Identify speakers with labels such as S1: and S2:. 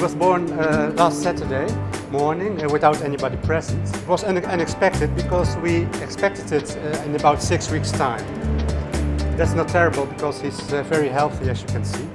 S1: was born last Saturday morning without anybody present. It was unexpected because we expected it in about 6 weeks' time. That's not terrible because he's very healthy, as you can see.